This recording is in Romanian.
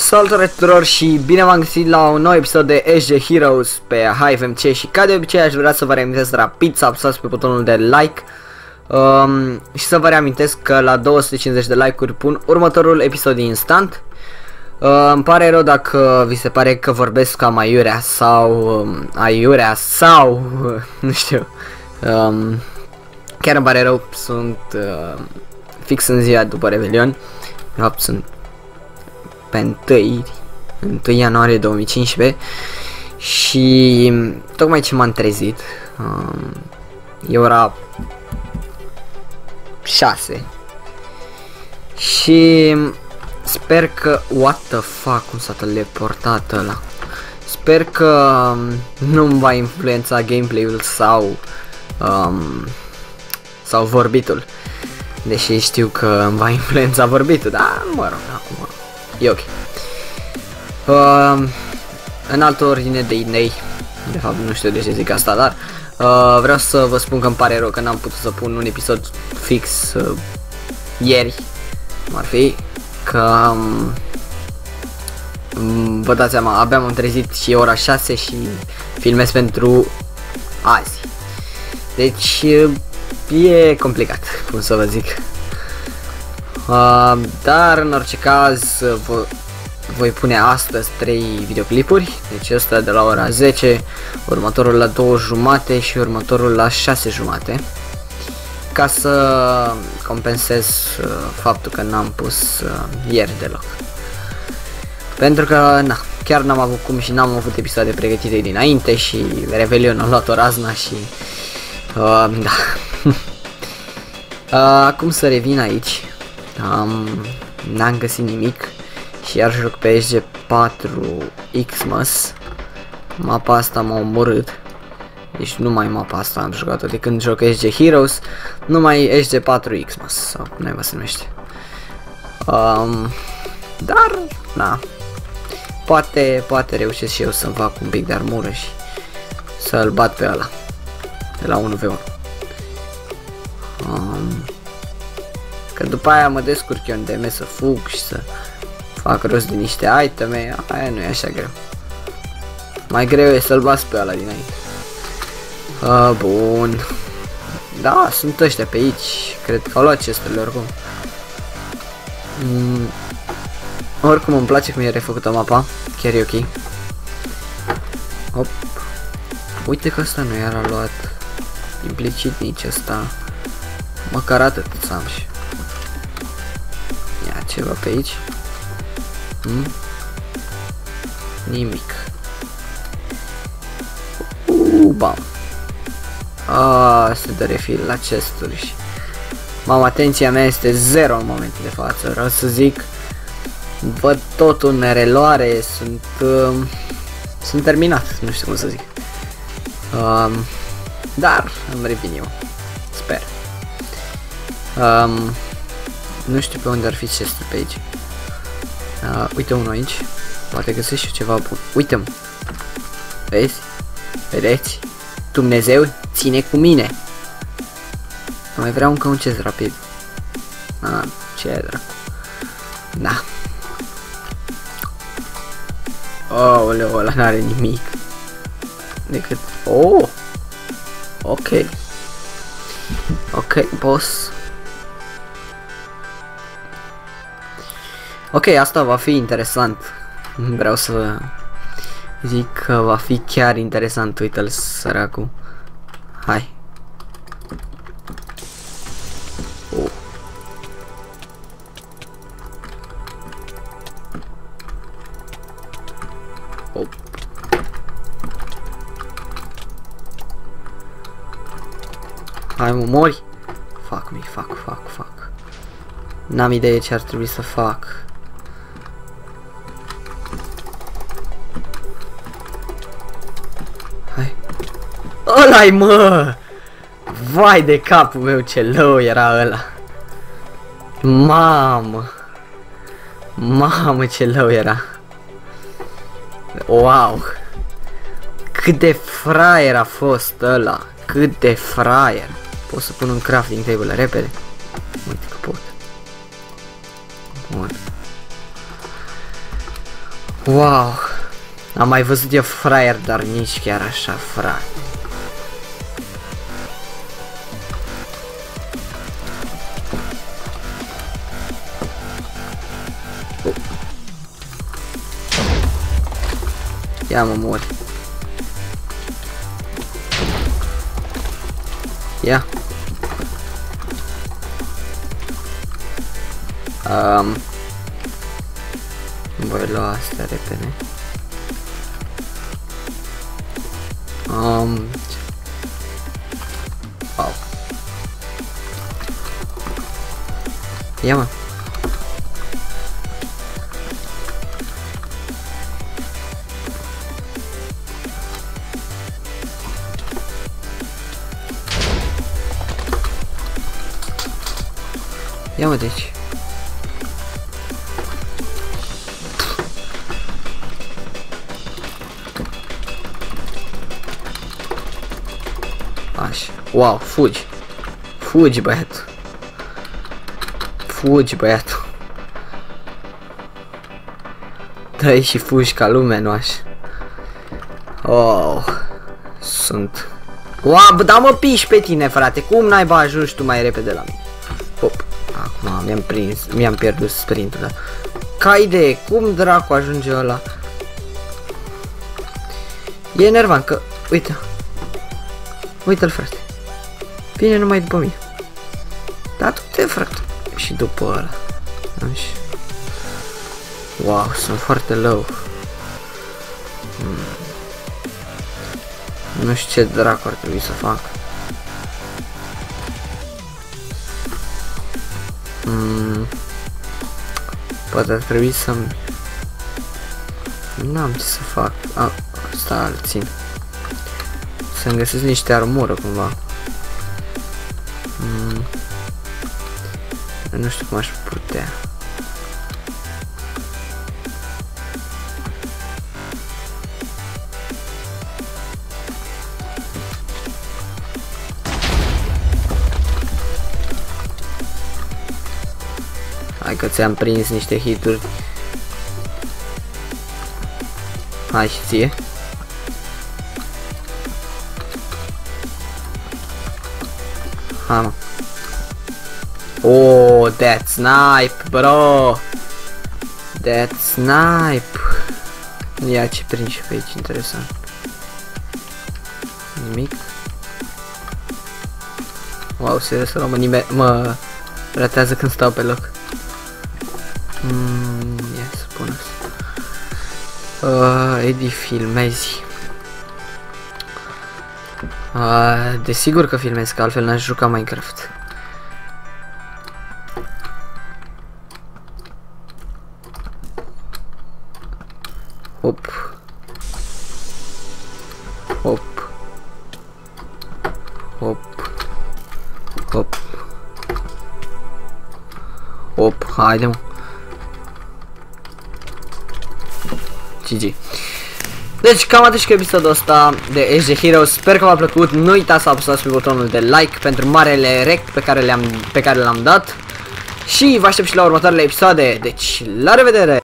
Salutare tuturor și bine v-am găsit la un nou episod de SG Heroes pe Hive MC și ca de obicei aș vrea să vă reamintesc rapid să apăsați pe butonul de like și să vă reamintesc că la 250 de like-uri pun următorul episod instant. Îmi pare rău dacă vi se pare că vorbesc cam aiurea sau nu știu. Chiar îmi pare rău, sunt fix în ziua după Revelion. De fapt sunt pe 1 ianuarie 2015 și tocmai ce m-am trezit, e ora 6 și sper că, what the fuck, cum s-a teleportat ăla, sper că nu-mi va influența gameplay-ul sau vorbitul, deși știu că îmi va influența vorbitul, dar mă rog, acum e ok. În altă ordine de idei, de fapt nu știu de ce zic asta, dar vreau să vă spun că îmi pare rău că n-am putut să pun un episod fix ieri, cum ar fi, că vă dați seama, abia m-am trezit și e ora 6 și filmez pentru azi. Deci e complicat, cum să vă zic. Dar în orice caz voi pune astăzi 3 videoclipuri, deci ăsta de la ora 10, următorul la 2:30 și următorul la 6:30, ca să compensez faptul că n-am pus ieri deloc. Pentru că na, chiar n-am avut cum și n-am avut episoade pregătite dinainte și Revelion a luat-o razna și da. Acum să revin aici. N-am găsit nimic și iar joc pe SG4 Xmas. Mapa asta m-a omorât. Deci numai mapa asta am jucat-o de când joc SG Heroes. Numai SG4 Xmas sau cum naiba se numește. Dar na, poate reușesc și eu să-mi fac un pic de armură și să-l bat pe ăla de la 1v1. Că după aia mă descurc eu în DM să fug și să fac rost din niște iteme, aia nu e așa greu. Mai greu e să-l bas pe ăla dinainte. Bun. Da, sunt ăștia pe aici, cred că au luat chestele oricum. Oricum îmi place cum e refăcută mapa, chiar e ok. Hop. Uite că asta nu era luat implicit nici asta. Măcar atât să am și ia ceva pe aici. Nimic. Bam. Se dă refill la chesturi și mamă, atenția mea este 0 în momentul de față, vreau să zic. Văd totul în reluare, sunt terminat, nu știu cum să zic. Dar îmi revin eu, sper. Nu știu pe unde ar fi chestul pe aici. Uite unul aici, poate găsesc și ceva bun. Uite-mă, vezi? Vedeți? Dumnezeu ține cu mine. Mai vreau încă un chest rapid. Ce dracu. Da. Aoleu, ăla n-are nimic decât... Oh! Ok. Ok, boss. Ok, asta va fi interesant. Vreau să zic că va fi chiar interesant. Uite-l, săracul. Hai. Hai, mă mori. Fuck me, fuck. N-am idee ce ar trebui să fac. Hai. Ăla-i, mă! Vai de capul meu, ce lău era ăla. Mamă, ce lău era. Wow. Cât de fraier a fost ăla. Cât de fraier. Pot să pun un crafting table repede. Uite că pot. Bun. Wow. Am mai văzut eu fraier, dar nici chiar așa, frate. Ia mă mori. Ia. Voi lua astea repede. Wow. Ia mă. Ia mă deci. Așa. Wow, fugi. Fugi, băiatul. Fugi, băiatul. Dă-i și fugi ca lumea, nu așa. Oh. Sunt. Wow, da mă piși pe tine, frate. Cum n-ai ajuns tu mai repede la mine? Hop. Acum mi-am prins. Mi-am pierdut sprintul, da. Ca idee, cum dracu ajunge ăla? E enervant că... Uite. Uite-l, frate. Vine numai după mine. Da, du-te, frate. Și după ăla. Așa. Wow, sunt foarte low. Nu știu ce dracu ar trebui să fac. Poate ar trebui să-mi... N-am ce să fac. Asta îl țin. Să-mi găsesc niște armură cumva. Nu știu cum aș putea. Hai că ți-am prins niște hituri. Hai și ție. Hai mă. Oh, that snipe, bro. That snipe. Ia ce prind și pe aici, interesant. Nimic. Wow, serios, mă ratează când stau pe loc. Ia să pun asta. Edi, filmezi. Desigur că filmez, că altfel n-aș juca Minecraft. Hop. Hop. Hop. Hop. Hop, haide mă. GG. Deci cam atât și cu episodul ăsta de Age of Heroes. Sper că v-a plăcut. Nu uitați să apăsați pe butonul de like pentru marele rect pe care l-am dat. Și vă aștept și la următoarele episoade. Deci, la revedere!